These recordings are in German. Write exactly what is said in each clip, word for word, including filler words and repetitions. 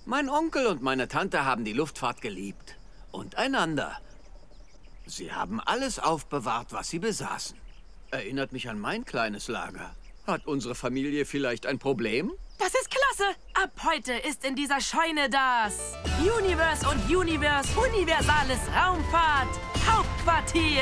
Mein Onkel und meine Tante haben die Luftfahrt geliebt. Und einander. Sie haben alles aufbewahrt, was sie besaßen. Erinnert mich an mein kleines Lager. Hat unsere Familie vielleicht ein Problem? Das ist klasse! Ab heute ist in dieser Scheune das Universe und Universe Universales Raumfahrt Hauptquartier.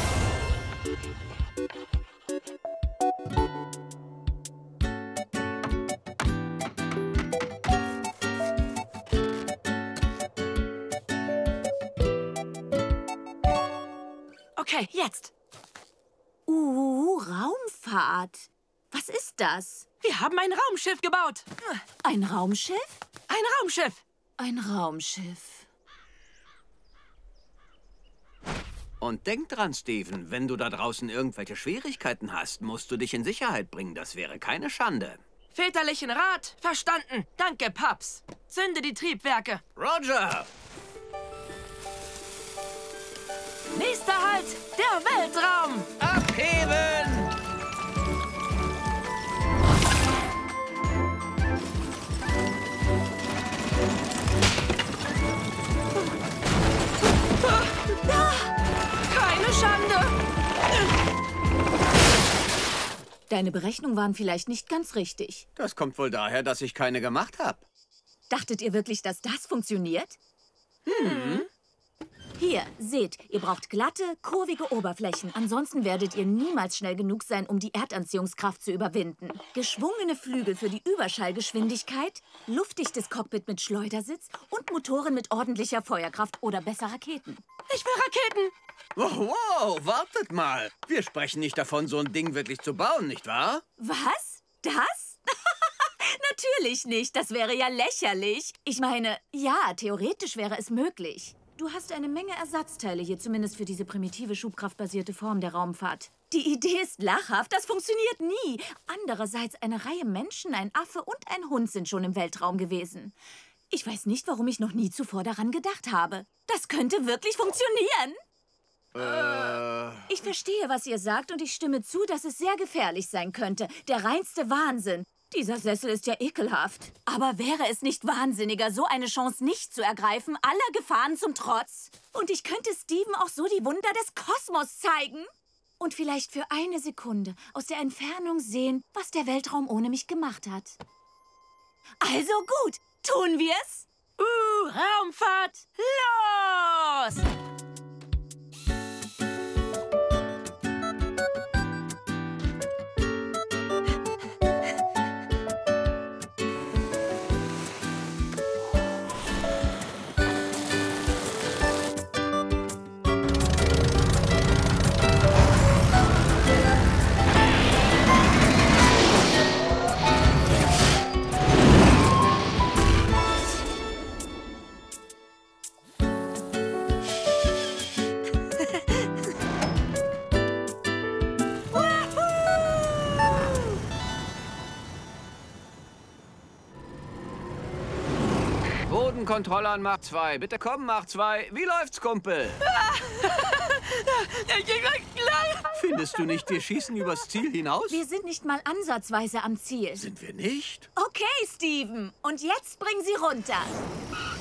Okay, jetzt. Uh, Raumfahrt. Was ist das? Wir haben ein Raumschiff gebaut. Ein Raumschiff? Ein Raumschiff. Ein Raumschiff. Und denk dran, Steven, wenn du da draußen irgendwelche Schwierigkeiten hast, musst du dich in Sicherheit bringen. Das wäre keine Schande. Väterlichen Rat, verstanden. Danke, Paps. Zünde die Triebwerke. Roger! Nächster Halt, der Weltraum. Abheben! Keine Schande. Deine Berechnungen waren vielleicht nicht ganz richtig. Das kommt wohl daher, dass ich keine gemacht habe. Dachtet ihr wirklich, dass das funktioniert? Hm. Hier, seht, ihr braucht glatte, kurvige Oberflächen. Ansonsten werdet ihr niemals schnell genug sein, um die Erdanziehungskraft zu überwinden. Geschwungene Flügel für die Überschallgeschwindigkeit, luftdichtes Cockpit mit Schleudersitz und Motoren mit ordentlicher Feuerkraft oder besser Raketen. Ich will Raketen. Wow, wow, wartet mal. Wir sprechen nicht davon, so ein Ding wirklich zu bauen, nicht wahr? Was? Das? Natürlich nicht. Das wäre ja lächerlich. Ich meine, ja, theoretisch wäre es möglich. Du hast eine Menge Ersatzteile hier, zumindest für diese primitive schubkraftbasierte Form der Raumfahrt. Die Idee ist lachhaft, das funktioniert nie. Andererseits, eine Reihe Menschen, ein Affe und ein Hund sind schon im Weltraum gewesen. Ich weiß nicht, warum ich noch nie zuvor daran gedacht habe. Das könnte wirklich funktionieren. Äh... Ich verstehe, was ihr sagt und ich stimme zu, dass es sehr gefährlich sein könnte. Der reinste Wahnsinn. Dieser Sessel ist ja ekelhaft. Aber wäre es nicht wahnsinniger, so eine Chance nicht zu ergreifen, aller Gefahren zum Trotz? Und ich könnte Steven auch so die Wunder des Kosmos zeigen. Und vielleicht für eine Sekunde aus der Entfernung sehen, was der Weltraum ohne mich gemacht hat. Also gut, tun wir's? Uh, Raumfahrt, los! Bodenkontrolle an Mach zwei. Bitte komm, Mach zwei. Wie läuft's, Kumpel? Findest du nicht, wir schießen übers Ziel hinaus? Wir sind nicht mal ansatzweise am Ziel. Sind wir nicht? Okay, Steven. Und jetzt bring sie runter.